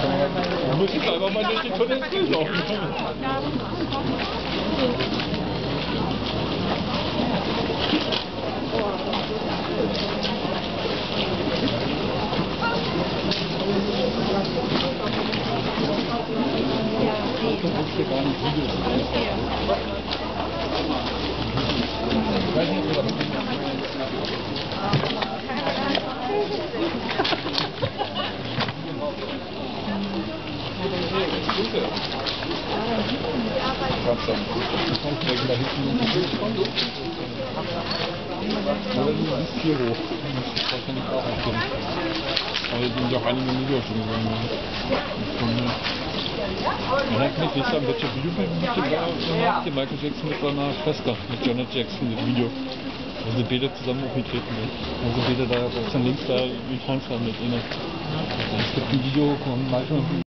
Du musst jetzt einfach mal durch die Tunnel durchlaufen. Du guckst dir gar nicht Videos an. Ich weiß nicht, ob das kannst dann gleich da hinten oder du bist hier hoch. Das kann ich auch aufgeben. Aber die sind doch einige Videos schon gegangen. Man hat nicht gesagt, welche Video gemacht, die Michael Jackson mit seiner Schwester, mit Janet Jackson, das Video. Wo sie beide zusammen aufgetreten sind. Wo sie beide da rechts und links da wie tanzt haben mit ihnen. Es gibt ein Video von Michael